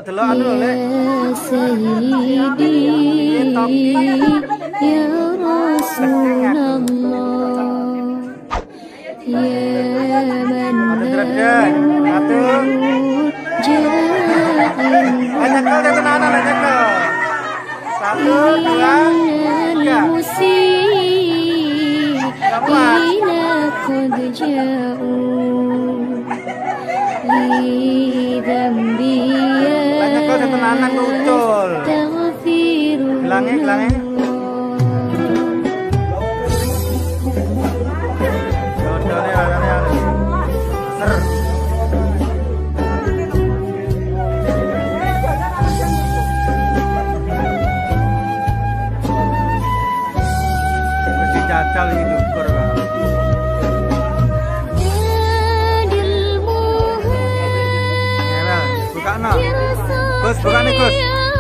delok-delok anu lek. Ya Rasulullah Gelangnya. Jajal itu ukur Kak. Bukakno. Gus, bukane Gus.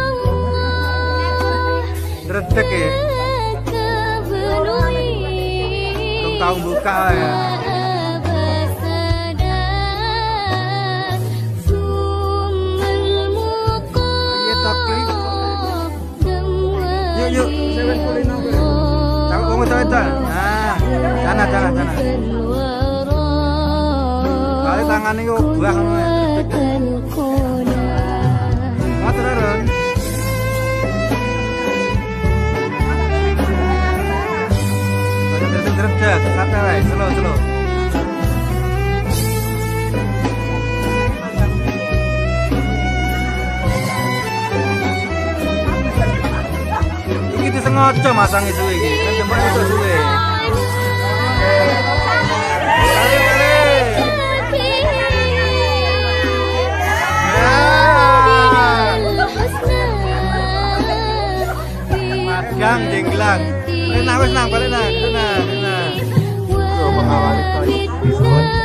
Dredeg ya. Belum tahu buka ya. Iya tapi. Yuk, seven kulino. Tahu kamu tahu itu? Nah, sana. Kali tangan ini buah kamu ya. Mau turun. Dredeg, santai wae, slow. Iki disengaja masang isu iki, kan jembak itu suwe. Magang jenglang. Balik nang, balik nang. Tuh mengawali